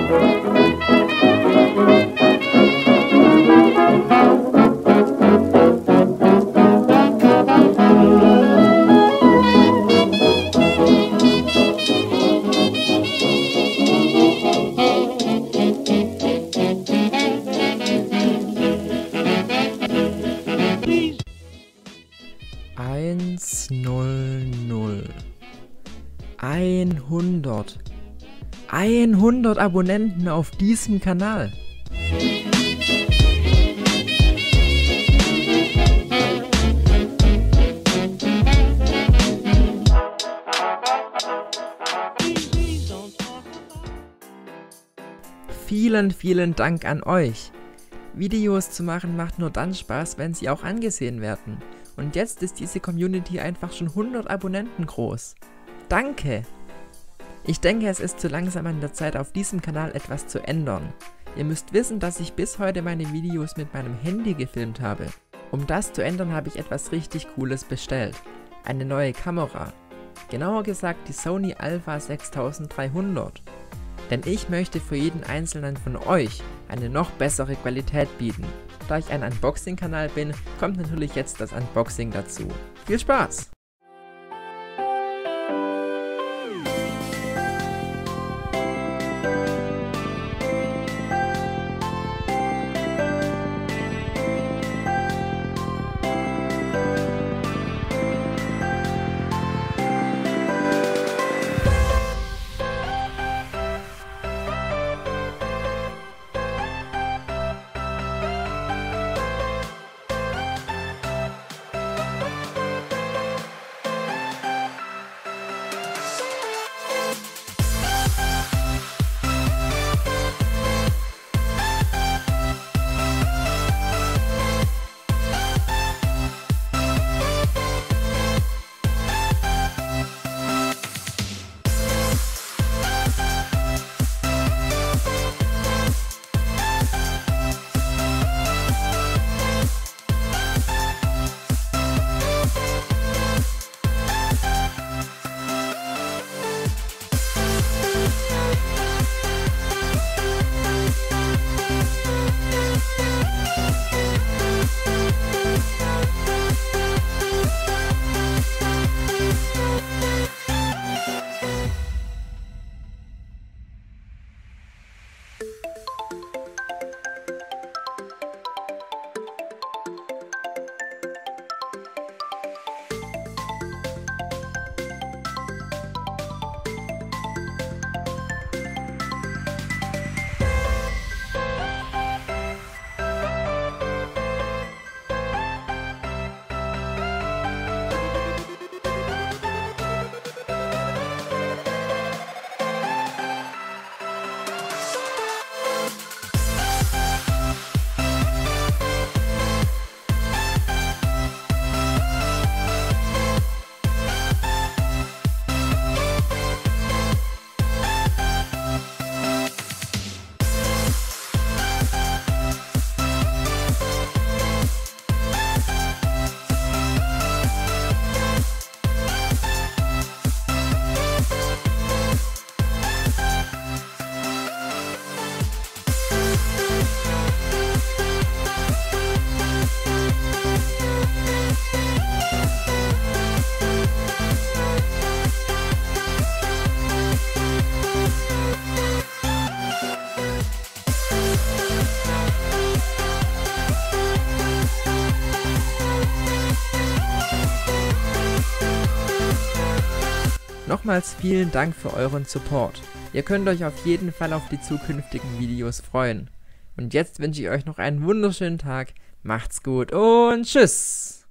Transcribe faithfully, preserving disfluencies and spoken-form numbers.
eins null null hundert hundert Abonnenten auf diesem Kanal. Vielen, vielen Dank an euch. Videos zu machen macht nur dann Spaß, wenn sie auch angesehen werden. Und jetzt ist diese Community einfach schon hundert Abonnenten groß. Danke! Ich denke, es ist zu langsam an der Zeit, auf diesem Kanal etwas zu ändern. Ihr müsst wissen, dass ich bis heute meine Videos mit meinem Handy gefilmt habe. Um das zu ändern, habe ich etwas richtig Cooles bestellt. Eine neue Kamera. Genauer gesagt die Sony Alpha sechstausenddreihundert. Denn ich möchte für jeden einzelnen von euch eine noch bessere Qualität bieten. Da ich ein Unboxing-Kanal bin, kommt natürlich jetzt das Unboxing dazu. Viel Spaß! Nochmals vielen Dank für euren Support. Ihr könnt euch auf jeden Fall auf die zukünftigen Videos freuen. Und jetzt wünsche ich euch noch einen wunderschönen Tag. Macht's gut und tschüss!